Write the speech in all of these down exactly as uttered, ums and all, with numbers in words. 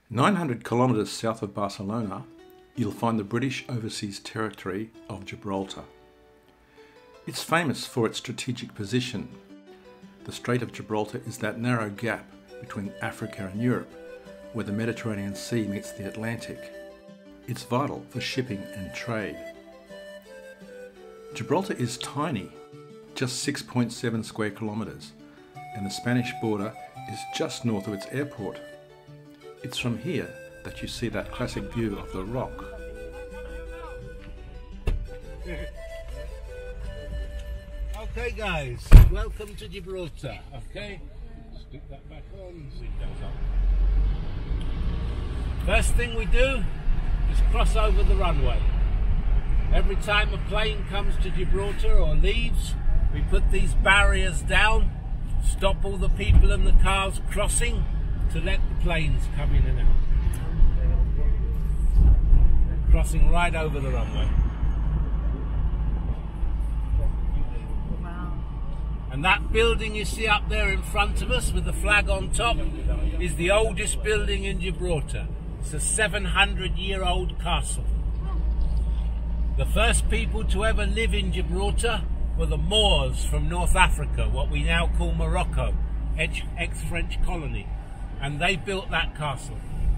nine hundred kilometres south of Barcelona, you'll find the British Overseas Territory of Gibraltar. It's famous for its strategic position. The Strait of Gibraltar is that narrow gap between Africa and Europe, where the Mediterranean Sea meets the Atlantic. It's vital for shipping and trade. Gibraltar is tiny, just six point seven square kilometres, and the Spanish border is just north of its airport. It's from here that you see that classic view of the Rock. Okay guys, welcome to Gibraltar, okay? Stick that back on, see it goes up. First thing we do is cross over the runway. Every time a plane comes to Gibraltar or leaves, we put these barriers down, stop all the people and the cars crossing to let the planes come in and out. Crossing right over the runway. And that building you see up there in front of us with the flag on top is the oldest building in Gibraltar. It's a seven hundred year old castle. The first people to ever live in Gibraltar were the Moors from North Africa, what we now call Morocco, ex-French colony. And they built that castle.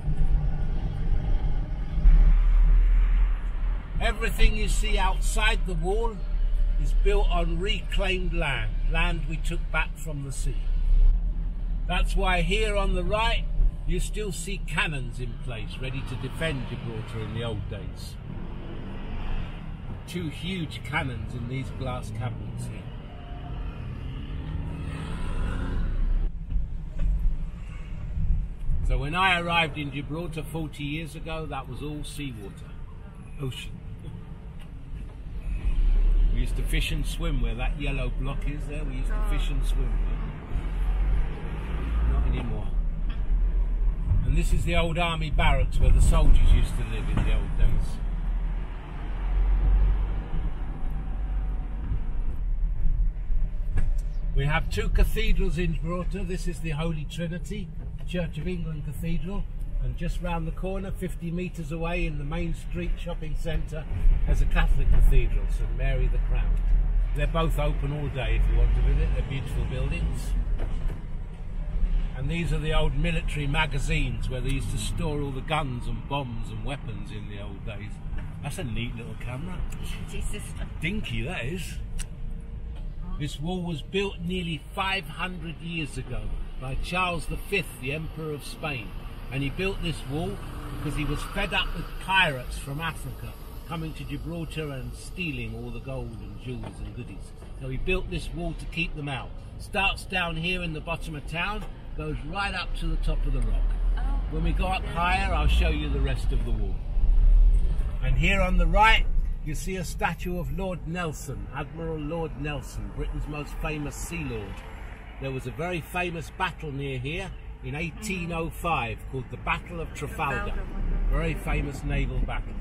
Everything you see outside the wall is built on reclaimed land, land we took back from the sea. That's why here on the right you still see cannons in place, ready to defend Gibraltar in the old days. Two huge cannons in these glass cabinets here. So when I arrived in Gibraltar forty years ago, that was all seawater, ocean. We used to fish and swim where that yellow block is there. We used to fish and swim there. Not anymore. And this is the old army barracks where the soldiers used to live in the old days. We have two cathedrals in Gibraltar. This is the Holy Trinity, Church of England Cathedral, and just round the corner, fifty metres away in the main street shopping centre, there's a Catholic cathedral, Saint Mary the Crown. They're both open all day if you want to visit. They're beautiful buildings. And these are the old military magazines where they used to store all the guns and bombs and weapons in the old days. That's a neat little camera. Jesus. Dinky that is. This wall was built nearly five hundred years ago by Charles the Fifth, the Emperor of Spain. And he built this wall because he was fed up with pirates from Africa coming to Gibraltar and stealing all the gold and jewels and goodies. So he built this wall to keep them out. Starts down here in the bottom of town, goes right up to the top of the rock. Oh. When we go up higher, I'll show you the rest of the wall. And here on the right, you see a statue of Lord Nelson, Admiral Lord Nelson, Britain's most famous sea lord. There was a very famous battle near here in eighteen oh five called the Battle of Trafalgar. Very famous naval battle.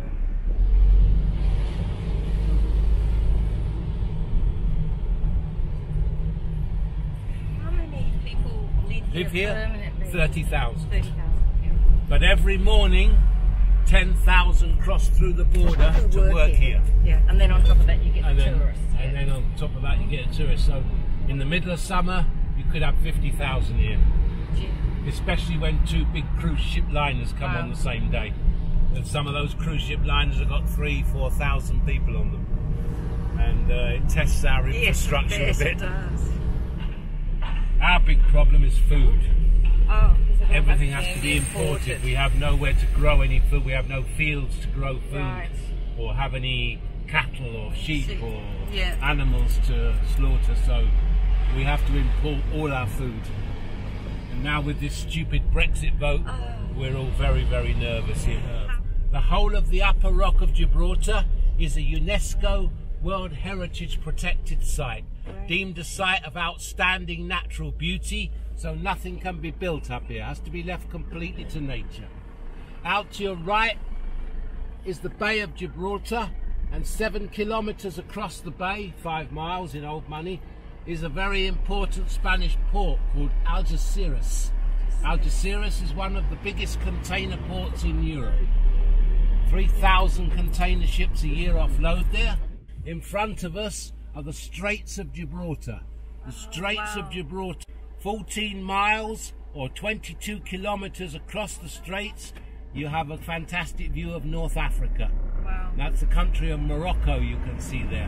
How many people live here, Live here? permanently? thirty thousand. thirty thousand, yeah. But every morning, ten thousand cross through the border to work work here. Yeah, and then on top of that you get And the then, tourists. and yeah. then on top of that you get a tourist. So in the middle of summer, you could have fifty thousand here. Yeah. Especially when two big cruise ship liners come Wow. on the same day. And some of those cruise ship liners have got three, four thousand people on them. And uh, it tests our infrastructure yes, a it bit. does. Our big problem is food. Oh, because it all Everything has has to to be be imported. We have nowhere to grow any food. We have no fields to grow food, Right. or have any cattle or sheep Sheep. or Yeah. animals to slaughter. So we have to import all our food. And now with this stupid Brexit vote, Oh. we're all very, very nervous here. The whole of the upper rock of Gibraltar is a UNESCO World Heritage Protected Site, Right. deemed a site of outstanding natural beauty, so nothing can be built up here. It has to be left completely to nature. Out to your right is the Bay of Gibraltar, and seven kilometres across the bay, five miles in old money, is a very important Spanish port called Algeciras. Algeciras is one of the biggest container ports in Europe. three thousand container ships a year offload there. In front of us are the Straits of Gibraltar. The Straits wow. of Gibraltar, fourteen miles or twenty-two kilometers across the Straits, you have a fantastic view of North Africa. Wow. That's the country of Morocco you can see there.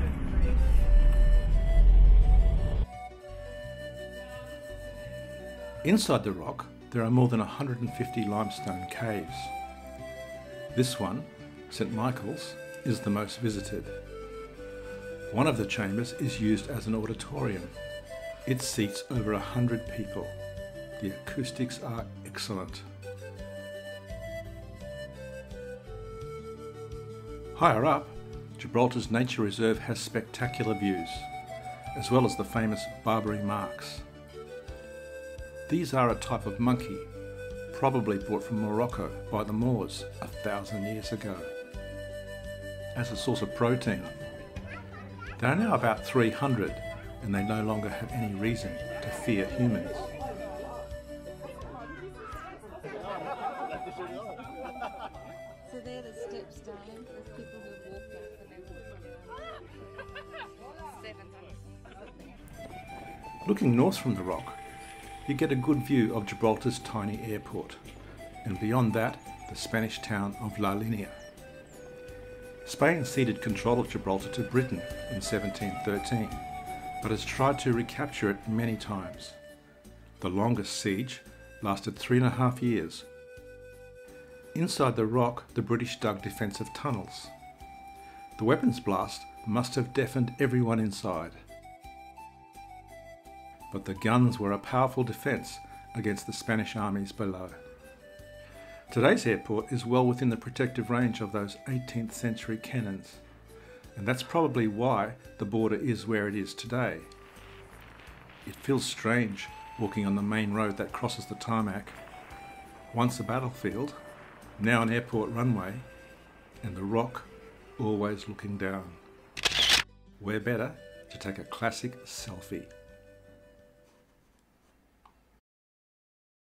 Inside the rock, there are more than one hundred fifty limestone caves. This one, Saint Michael's, is the most visited. One of the chambers is used as an auditorium. It seats over a hundred people. The acoustics are excellent. Higher up, Gibraltar's nature reserve has spectacular views, as well as the famous Barbary marks. These are a type of monkey, probably brought from Morocco by the Moors a thousand years ago. As a source of protein, there are now about three hundred, and they no longer have any reason to fear humans. So they're the steps down. There's people who have walked out for them. Looking north from the rock, you get a good view of Gibraltar's tiny airport, and beyond that, the Spanish town of La Linea. Spain ceded control of Gibraltar to Britain in seventeen thirteen, but has tried to recapture it many times. The longest siege lasted three and a half years. Inside the rock, the British dug defensive tunnels. The weapons blast must have deafened everyone inside. But the guns were a powerful defence against the Spanish armies below. Today's airport is well within the protective range of those eighteenth century cannons, and that's probably why the border is where it is today. It feels strange walking on the main road that crosses the tarmac, once a battlefield, now an airport runway, and the rock always looking down. Where better to take a classic selfie?